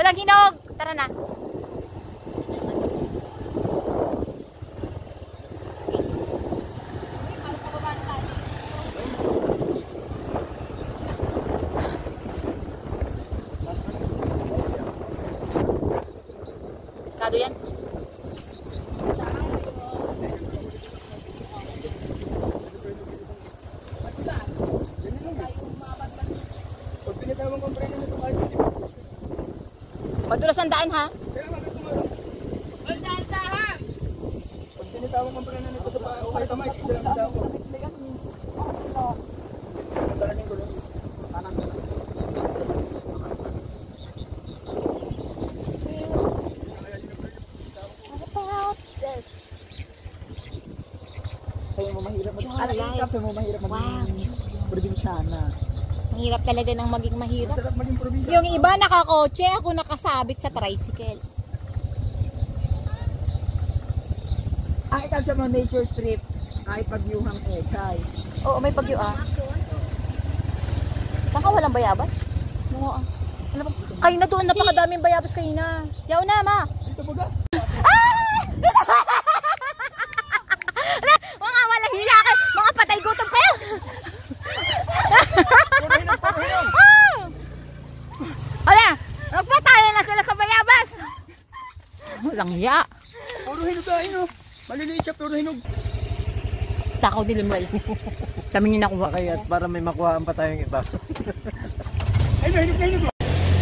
Walang hinog. Tara na. Kado yan? Madulas ang daan, ha? Pag tinitawang kong preno nito sa paa, okay kamay, hindi lang daw ako. Talagang gulo. Kanan. What about this? Kaya mo mahirap Kaya mo mahirap maging probinsyana. Ang hirap talaga ng maging mahirap. Sarap maging probinsya. Yung iba nakakotse, ako nakasabit sa tricycle. Ang ikaw sa mga nature trip, kahit pagyuhang ekay. Oo, may bagyo ah. Baka walang bayabas? Oo ah. Ano ba? Kayo na doon, napakadaming bayabas kayo na. Yaw na, ma. Dito ba ga? Mga walang hiya kayo. Mga patay gutom kayo. Hala, nagpataya na sila sa bayabas. Walang hiya. Puro hinog tayo, no? Maliliit siya, puro hinog. Takaw ni Limuel. Kami yung nakuha. Kaya para may makuhaan pa tayong iba. Ay, hinog na hinog.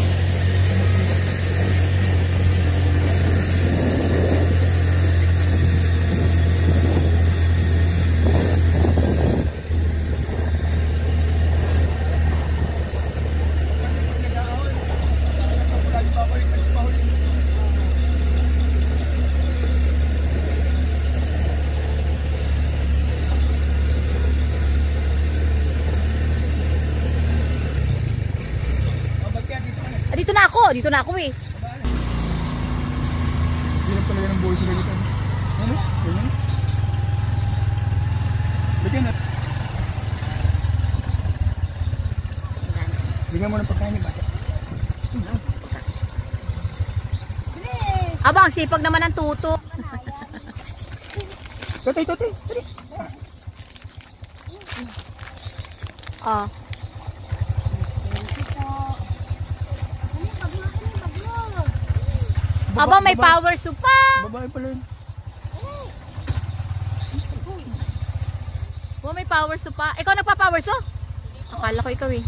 Dito na ako eh. Hirap talaga ng buhay sila dito. Ano? Ganyan? Bigyan na. Bigyan mo ng pagkain ni bata. Aba, ang sipag naman ng tuto. Totoy. Ah. Aba, may power soup pa. Babae pala yun. Oh, may power soup pa. Ikaw nagpa-power soup? Akala ko ikaw eh.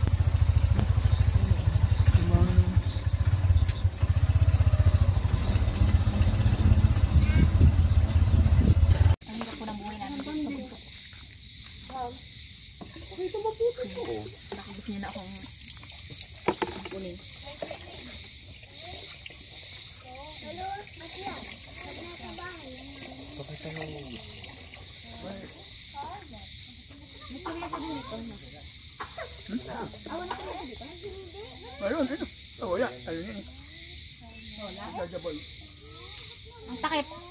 Ang hirap ko ng buhay namin sa bundok. Baka gusto niya na akong kunin. Ayun, ito. Wala. Ayun yun. Ang takip.